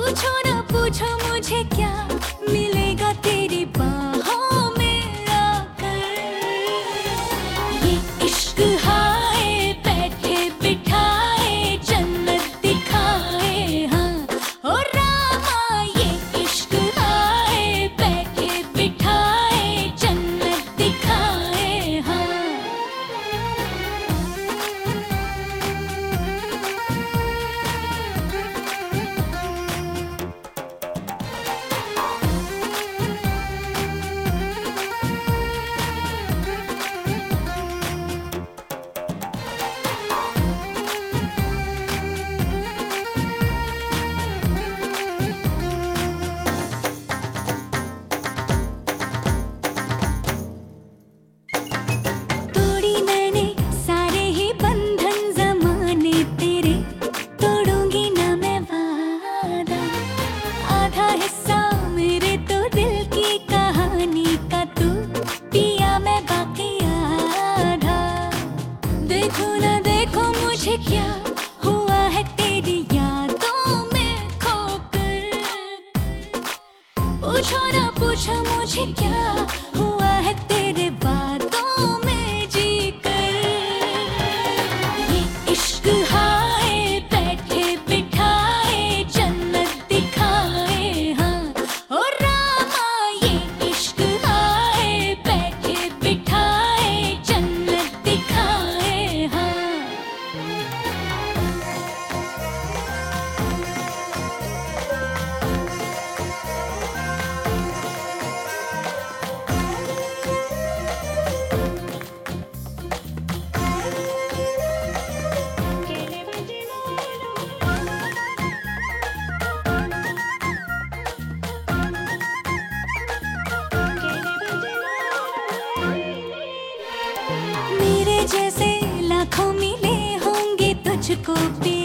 पूछो ना पूछो मुझे क्या मिलेगा तेरी बाहों में आकर। ये इश्क हाय बैठे बिठाए जन्नत दिखाए, हाँ ओ रामा ये इश्क हाय बैठे बिठाए जन्नत दिखाए, हाँ। क्या हुआ है तेरी यादों में खोकर। पूछो ना पूछो मुझे क्या हुआ है तेरे बातों में जीकर। ये इश्क हाय बैठे बिठाए जन्नत दिखाए, हाँ ओ रामा ये इश्क हाय बैठे बिठाए जन्नत दिखाए, हाँ। जैसे लाखों मिले होंगे तुझको भी।